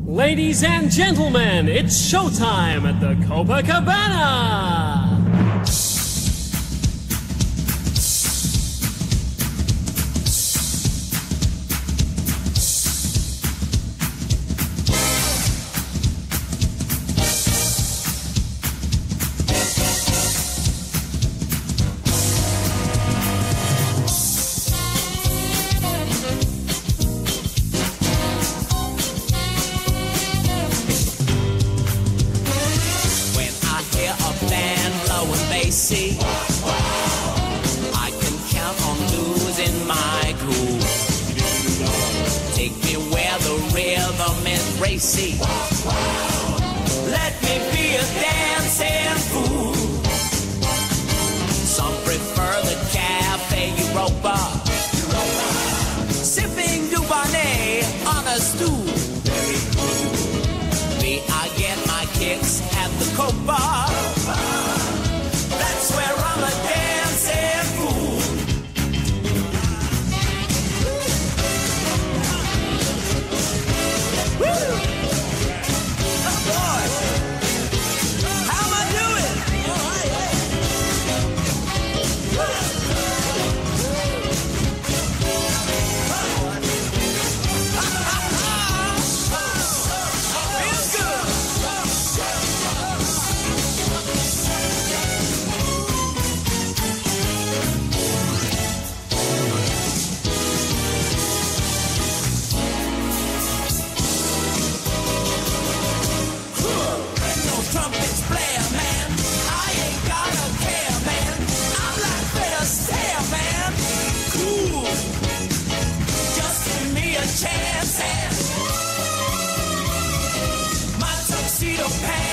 Ladies and gentlemen, it's showtime at the Copacabana! See, I can count on losing my cool. Take me where the rhythm is racy. Let me be a dancing fool. Some prefer the Cafe Europa, sipping Dubonnet on a stool. Me, I get my kicks at the Copa. That's where I'm a dancing fool. Woo! Oh boy! How am I doing? Feels good. Trumpets blare, man. I ain't gotta care, man. I'm like Fred Astaire, man. Cool. Just give me a chance and my tuxedo pants.